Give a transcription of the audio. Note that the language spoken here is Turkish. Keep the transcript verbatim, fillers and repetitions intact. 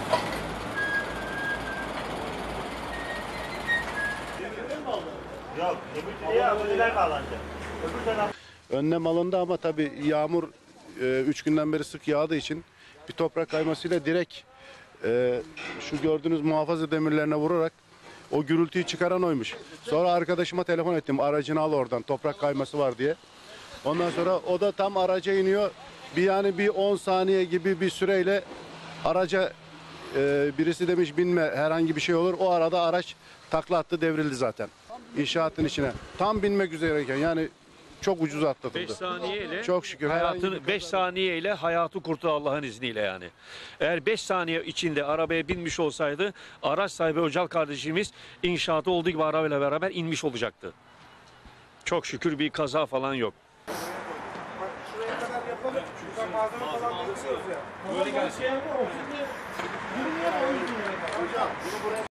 Yok, öbürler bağlandı. Öbür taraf. Önlem alındı ama tabii yağmur e, üç günden beri sık yağdığı için bir toprak kaymasıyla direkt e, şu gördüğünüz muhafaza demirlerine vurarak o gürültüyü çıkaran oymuş. Sonra arkadaşıma telefon ettim, aracını al oradan, toprak kayması var diye. Ondan sonra o da tam araca iniyor. Bir yani bir on saniye gibi bir süreyle araca e, birisi demiş binme, herhangi bir şey olur. O arada araç takla attı, devrildi zaten. İnşaatın içine. Tam binmek üzereyken yani çok ucuz atlatıldı. beş saniyeyle Çok şükür. hayatını beş saniyeyle hayatı kurtardı Allah'ın izniyle yani. Eğer beş saniye içinde arabaya binmiş olsaydı araç sahibi Öcal kardeşimiz inşaatı olduğu gibi arabayla beraber inmiş olacaktı. Çok şükür bir kaza falan yok. Şuraya kadar yapalım. Şuradan malzeme falan getiriyoruz ya. Böyle gelsin.